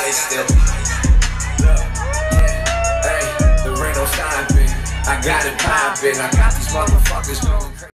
fire still. Hey, there ain't no stopping. I got it poppin'. I got these motherfuckers going crazy.